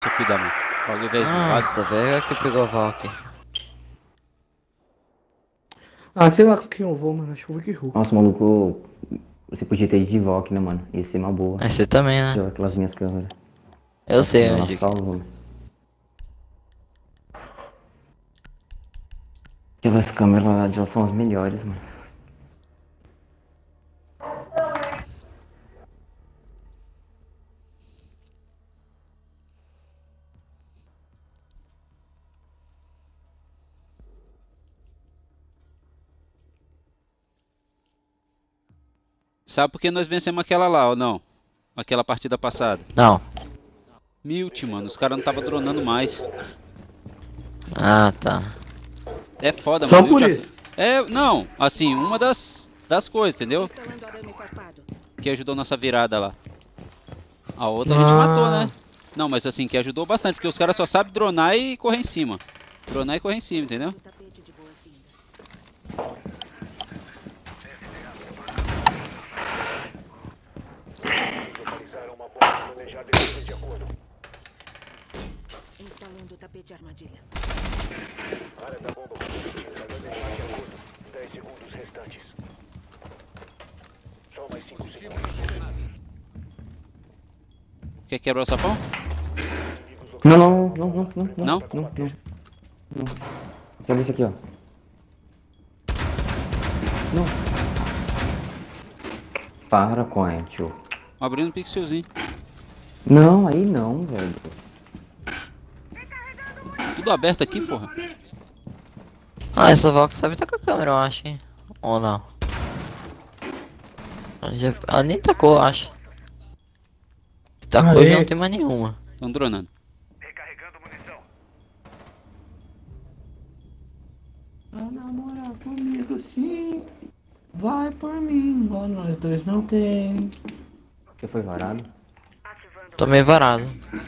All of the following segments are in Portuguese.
muito, filho da mãe. Alguém vai zoado. Nossa, velho, que pegou a Valk. Ah, sei lá com quem eu vou, mano. Acho que eu vou que Hulk. Nossa, maluco, você podia ter ido de Valk, né, mano? Ia ser uma boa. Mas você também, né? Aquelas minhas câmeras. Eu sei Ela onde. salva. Aquelas câmeras lá de lá são as melhores, mano. Sabe por que nós vencemos aquela lá ou não? Aquela partida passada. Não. Mute, mano. Os caras não estavam dronando mais. Ah, tá. É foda, Só mano. por Já- isso. É, não. Assim, uma das coisas, entendeu? Instalando arame farpado. Que ajudou nossa virada lá. A outra a gente matou, né? Não, mas assim, que ajudou bastante. Porque os caras só sabem dronar e correr em cima. Dronar e correr em cima, entendeu? O tapete de boas-vindas. Instalando o tapete armadilha. Quer quebrar o sapão? Não, não, não, não, não, não. Não? Não, não. Não. Olha isso aqui, ó. Não. Para com a tio. Abrindo um pixelzinho. Não, aí não, velho. Tudo aberto aqui, porra. Ah, essa Valk sabe tá com a câmera, eu acho, hein? Ou não? Ela nem tacou, eu acho. Se tacou, Aê. já não tem mais nenhuma. Estão dronando. Vai namorar comigo sim. Vai por mim, igual nós dois não tem. Você foi varado? Tô meio varado.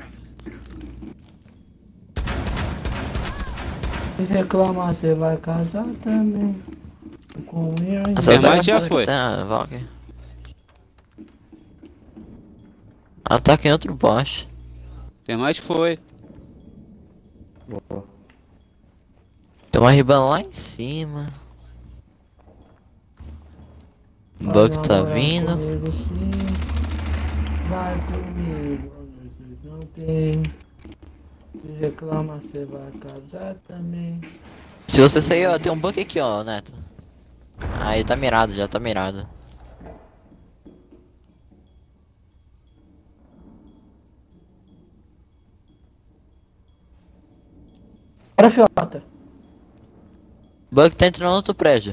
Se reclamar, você vai casar também. Com minha Essa Minha Zaga mãe já foda que foi. tem a Valk. Ataque em outro poste. Tem mais que foi. Boa. Tem uma ribana lá em cima. Bug tá vindo. Comigo, sim. Vai comigo, nós dois não tem. Se reclama, você vai casar também. Se você sair, ó, tem um bug aqui, ó, Neto. Aí tá mirado, já tá mirado. Bora, fiota. Bug tá entrando no outro prédio.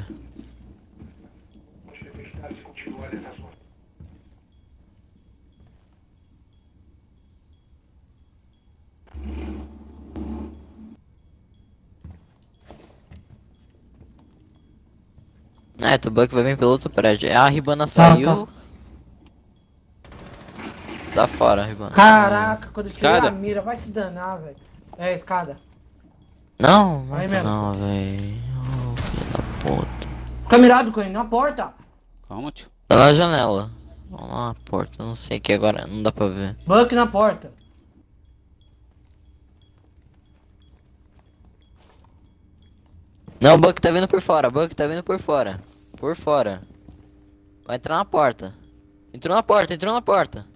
Neto, o Bug vai vir pelo outro prédio. A Ribana saiu. Tá fora a Ribana. Caraca, quando Escada? tirar a mira, vai se danar, velho. É, escada. Não, não Aí tá mesmo. não, velho. Oh, filho da puta. Tá mirado, Coelho, na porta. Calma, tio. Tá na janela. Vamos lá na porta, não sei que agora não dá pra ver. Buck na porta. Não, o Buck tá vindo por fora, Buck tá vindo por fora. Por fora. Vai entrar na porta. Entrou na porta, entrou na porta.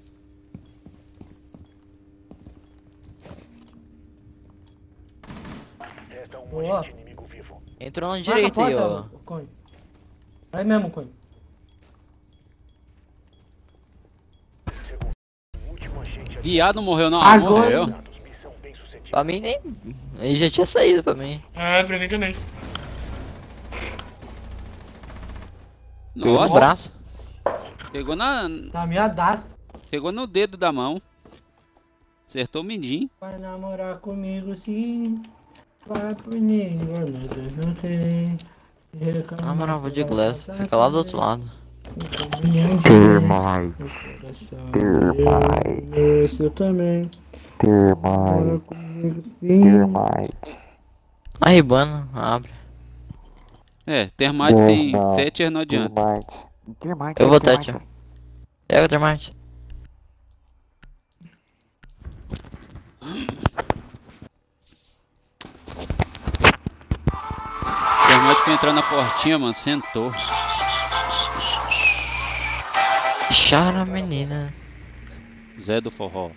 Boa. Entrou na Marca direita a aí, porta, ó. Coelho. Aí mesmo, Coelho. Viado não morreu, não. Agora Morreu. sim. Pra mim nem. Ele já tinha saído pra mim. É, pra mim também. Pegou no Nossa. braço. Pegou na. Tá miadaço. Pegou no dedo da mão. Acertou o mindinho. Vai namorar comigo sim. Vai por mim, igual nós dois não tem. Se reclamar, Na moral, vou de você vai glass. casar Fica lá do outro também. lado. Ter mais. Esse também. Ter Bora comigo sim. mais. A Ribana, abre. É, termite sem Não. Thatcher não adianta. Ter mais. Eu vou Thatcher. Pega o Termite. foi entrar na portinha, mano. Sentou. Chora, menina. Zé do forró.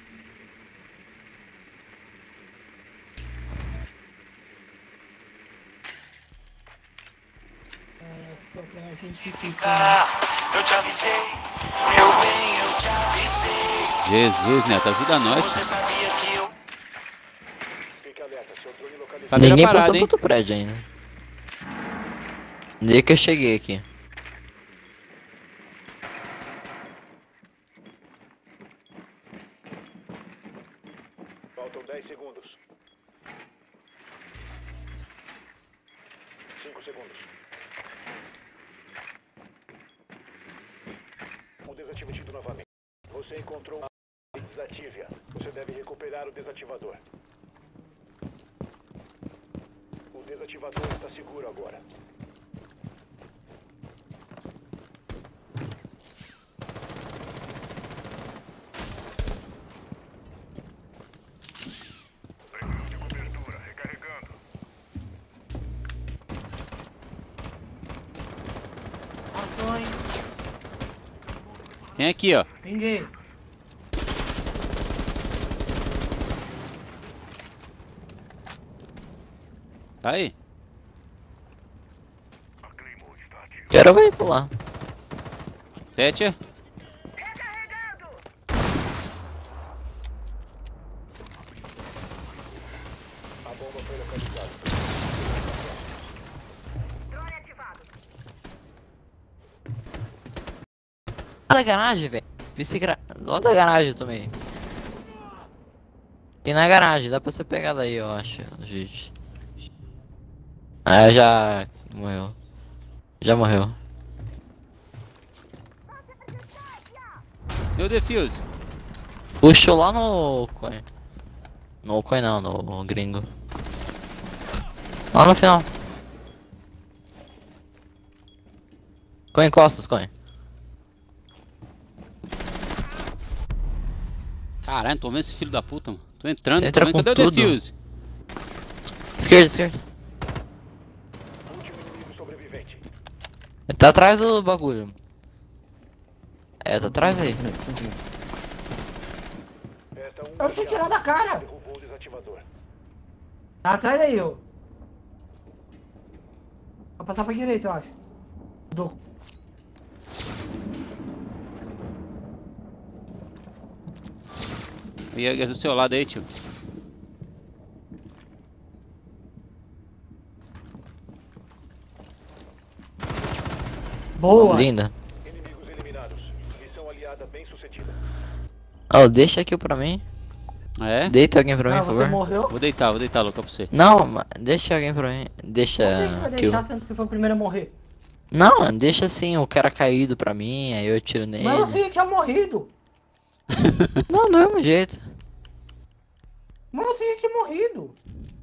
Só pra gente ficar. Eu te avisei, meu bem, eu te avisei. Jesus, Neto, ajuda nós. Você sabia que eu. Cadeira Ninguém parada, passou pro hein? outro prédio ainda. Desde que eu cheguei aqui. Faltam 10 segundos. 5 segundos. O desativativo novamente. Você encontrou uma arma e desative-a. Você deve recuperar o desativador. O desativador está seguro agora. Ações. Tem aqui, ó. Ninguém. Tá aí. Quero ver pular. Thatcher. Lá da garagem, velho. Lá da garagem também. E na garagem, dá pra ser pegado aí, eu acho, gente. Ah, já morreu. Já morreu. Deu defuse. Puxou lá no coin. No coin não, no gringo. Lá no final. Coin costas, coin. Caralho, tô vendo esse filho da puta, mano. Tô entrando, Você entra tô vendo. com Cadê o tudo. defuse? Esquerda, esquerda. Último inimigo sobrevivente. Ele tá atrás do bagulho. É, tá atrás aí. Resta um Eu tinha tirado a cara. derrubou o desativador. Tá atrás daí, ó. Vou passar pra direita, eu acho. Do. E é do seu lado aí, tio. Boa. Linda. Inimigos eliminados. Missão aliada bem sucedida. Oh, deixa aqui pra mim. É? Deita alguém pra mim, Ah, por você favor. morreu. Vou deitar, Luca, pra você. Não, deixa alguém pra mim. Deixa Por que que vai que eu... deixar sendo que você foi o primeiro a morrer? Não, deixa assim o cara caído pra mim, aí eu tiro nele. Mas você tinha morrido. Não, do mesmo jeito. Mas você tinha morrido.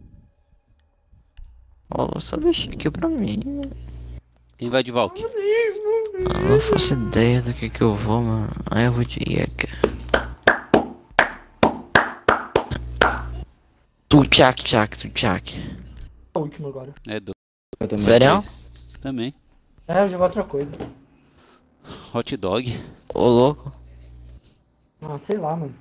Ó, só deixa aqui pra mim. Quem vai de Valk? Eu não faço ideia do que eu vou, mano. Aí eu vou de Jäger. Tu tchac. O último agora. É do. Eu também. Sério? Também. É, eu jogo outra coisa. Hot dog. Ô louco. Ah, sei lá, mano.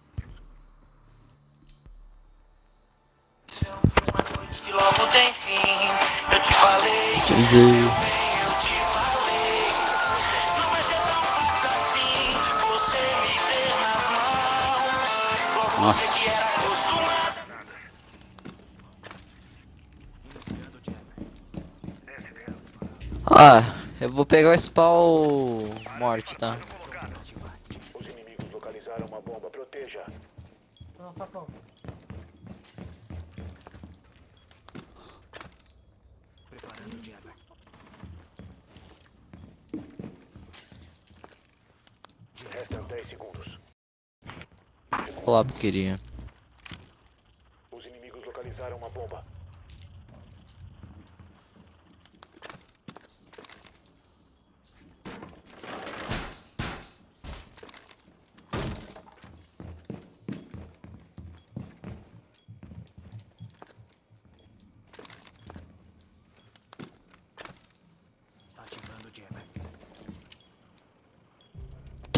Uma noite que logo tem fim. Eu te falei, Dizer. eu te falei. Não vai ser tão fácil assim. Você me ter nas mãos. Logo Nossa. você que era acostumado. Ah, eu vou pegar o spawn morte, tá? Os inimigos localizaram uma bomba. Proteja. Não, sacão. Restam 10 segundos. Olá, queria. Os inimigos localizaram uma bomba.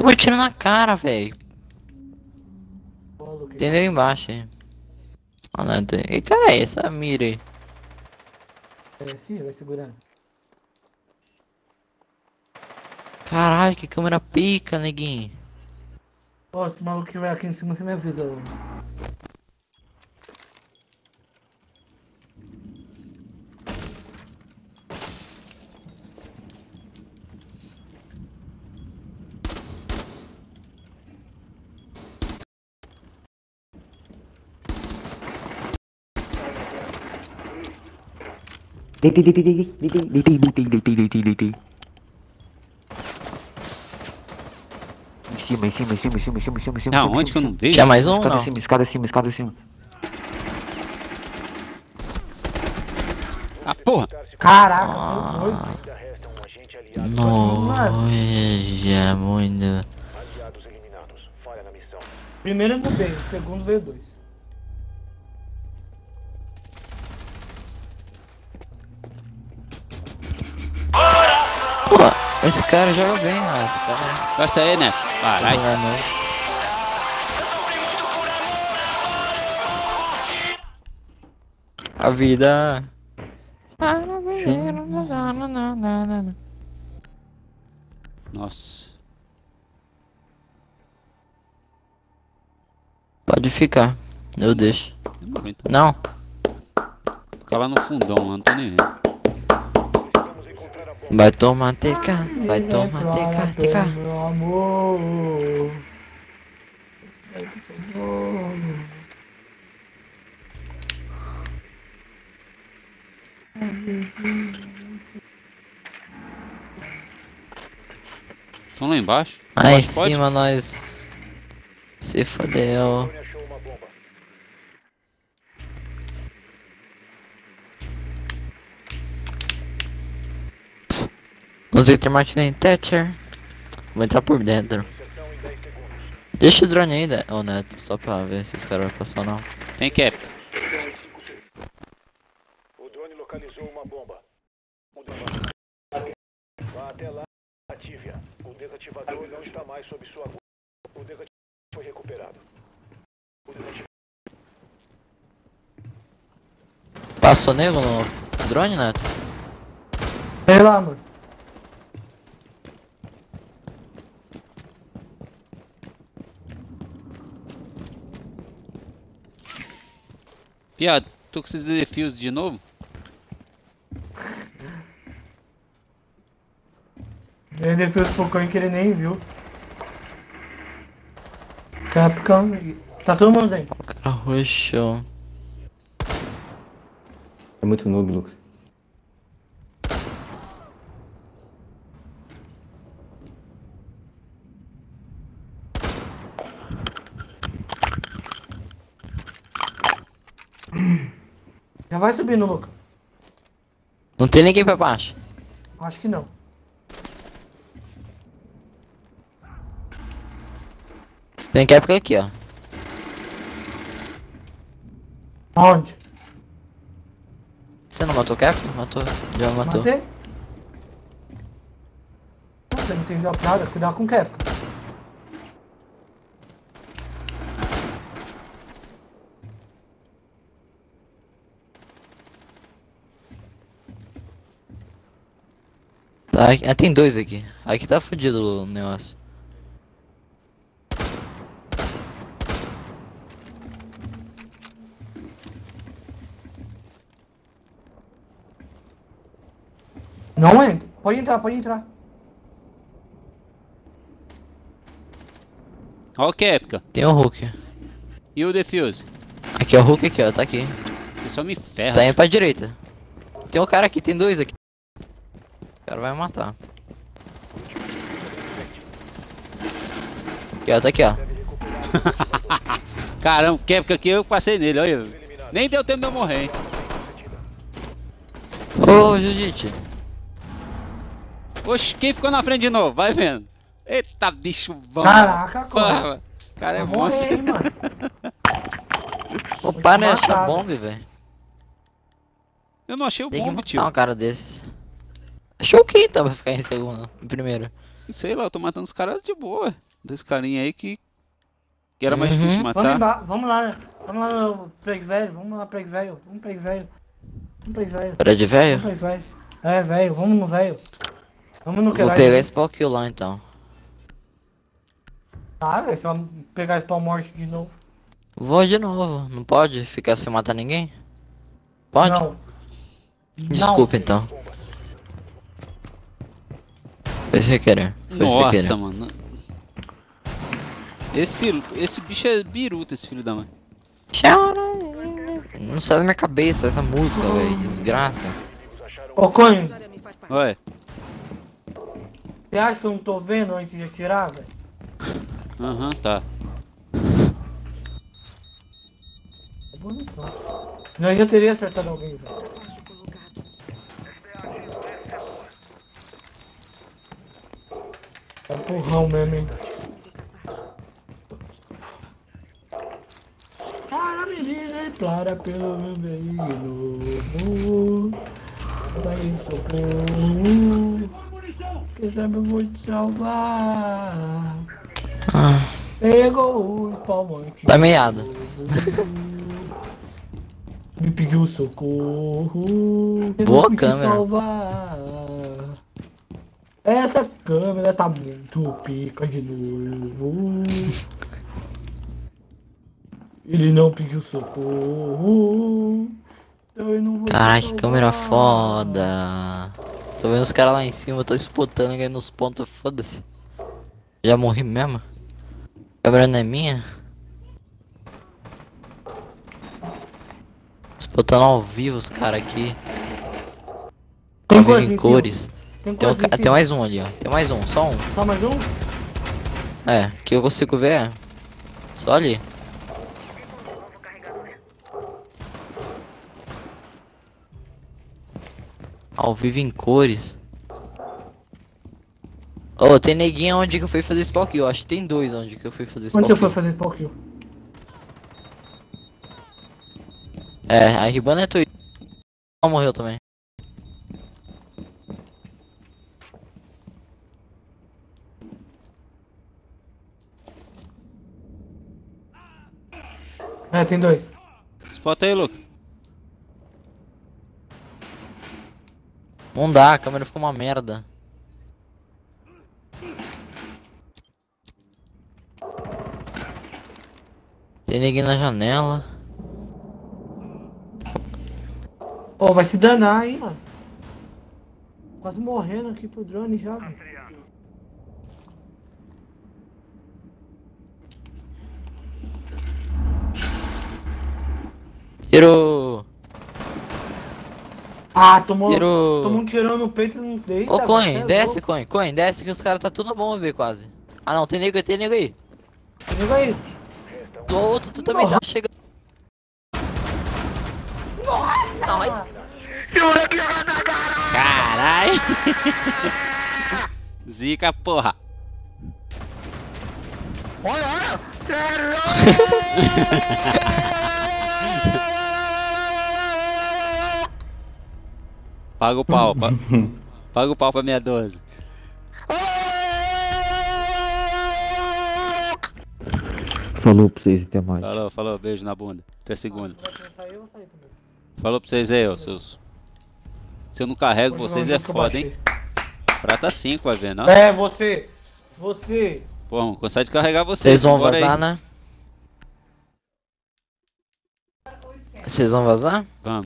Toma tiro na cara, velho. Bolo, que- Tem ali embaixo aí. Olha lá, tem. Eita, é essa mira aí. É, filho, vai segurando. Caralho, que câmera pica, neguinho. Ó, esse maluco que vai aqui em cima, você me avisa. Ô. Deitei. Em cima. Ah, onde que eu não vejo? Tinha mais um ou Escada não? acima, escada acima. Ah, porra! Caraca, tô doido. Ainda resta um agente aliado. Noja, muito. Aliados eliminados. Falha na missão. Primeiro no bem, o segundo veio 2. Pô, esse cara joga bem, ó. Esse cara Vai sair, né? Caralho. não é não. A vida. Nossa. Pode ficar. Eu deixo. Eu não aguento. Não. Ficar lá no fundão, lá, não tô nem vendo. Precisamos encontrar a bomba. Vai tomar TK. Vai tomar TK. Meu amor. Ai, por favor. Estão lá embaixo? Aí em Embaixo pode? cima nós. Se fodeu. Drone achou uma bomba. Usei Martin Thatcher. Vou entrar por dentro. Inserção em 10 segundos. Deixa o drone ainda, ô Neto, só pra ver se esse cara vai passar ou não. Tem cap. O drone localizou uma bomba. O drone- Vá até lá. Ative-a. O desativador não está mais sob sua guarda. O desativador foi recuperado. O desativador Passou nego no drone, Neto? Sei lá, mano. Piada, tô com esses desafios de novo? Ele defendeu os Pocão que ele nem viu. Capcom. Tá todo mundo dentro. O cara rushou. É muito noob, Lucas. Já vai subindo, Luca. Não tem ninguém pra baixo. Acho que não. Tem que época aqui, ó. Onde? Você não matou o Capcom? Matou. Já matou. Matei? Nossa, não entendeu nada. Cuidado com o Capcom. Tá, tem dois aqui. Aqui tá fudido o negócio. Não entra. Pode entrar, pode entrar. Ó o Kepka. Tem o Hulk. E o defuse? Aqui é o Hulk aqui, ó. Tá aqui. Ele só me ferra. Tá indo pra direita. Tem um cara aqui, tem dois aqui. O cara vai matar. Aqui, ó, tá aqui, ó. Caramba, o Kepka aqui eu passei nele, olha. Nem deu tempo de eu morrer, hein. Ô, Judite. Oxe, quem ficou na frente de novo? Vai vendo. Eita, bicho bom. Caraca, corre. Porra, o cara é Vou morrer, monstro. hein, mano. Ô, te para de achar matar, bomba, velho. Eu não achei o Tem que bombe, matar tio. um cara desses. Achou quem então vai ficar em segundo? Em primeiro. Sei lá, eu tô matando os caras de boa. Dois carinha aí que era mais difícil de Vamos, matar. vamos lá, né? Vamos lá no prego velho, vamos lá prego velho, vamos prego velho. Vamos prego velho. Prédio velho? Vamos prego velho. É, velho, vamos no velho. Vamos no que Vou vai. pegar esse spawn kill lá então. Ah, velho, você vai pegar spawn morte de novo. Vou de novo. Não pode ficar sem matar ninguém? Pode? Não. Desculpa então. Foi sem querer. Foi sem querer. Nossa, mano. Esse bicho é biruta, esse filho da mãe. Não sai da minha cabeça essa música, velho. Desgraça. Ô, Cone, Arame farpado. Ué, você acha que eu não tô vendo antes de atirar, velho? aham, tá. É bonitão. Nós já teria acertado alguém, velho. Capacho colocado. É empurrão mesmo, hein? Para menina, implora pelo meu bem novo. Vai socorro. Quem sabe eu vou te salvar. Ah, Pegou o espalmante. tá meiado. Me pediu socorro. Eu Boa fui te câmera. salvar. Essa câmera tá muito pica de novo. Ele não pediu socorro. Então eu não vou te Caralho, que salvar. câmera foda. Tô vendo os caras lá em cima, eu tô spotando aí nos pontos, foda-se. Já morri mesmo? A câmera não é minha? Spotando ao vivo os caras aqui. Tem Ao vivo quantos em em cores. cima? Tem Tem, quantos em tem cima? mais um ali, ó. Tem mais um, só um. Só mais um? É, que eu consigo ver é só ali. Ao vivo em cores. Ô, tem neguinha onde que eu fui fazer spawn kill. Acho que tem dois onde que eu fui fazer spawn Onde você kill. foi fazer spawn kill? É, a Ribana é tua. Ela morreu também. É, tem dois. Spota aí, Luca. Não dá, a câmera ficou uma merda. Tem ninguém na janela. Pô, vai se danar, hein, mano. Quase morrendo aqui pro drone já, velho. Tiro! Ah, tomou Tiro! um tirão no peito e não deita. Ô, velho, Coin, cê é desce, louco. Coin. Coin, desce que os caras tá tudo na bomba ver quase. Ah não, tem nego aí, tem nego aí. Liga aí. Do outro, tu também tá chegando. Não, ai. Caralho! Zica, porra! Paga o pau, paga o pau pra minha 12. Falou pra vocês até mais. Falou, falou, beijo na bunda. Até segunda. Vai sair, eu vou sair também. Falou pra vocês aí, ó, seus. Se eu não carrego Hoje vocês não, é nunca foda, baixei. hein? Prata 5, vai ver, não? É, você. Você. Pô, vamos cansar de carregar vocês. Vocês vão Bora aí. vazar, né? Vocês vão vazar? Vamos.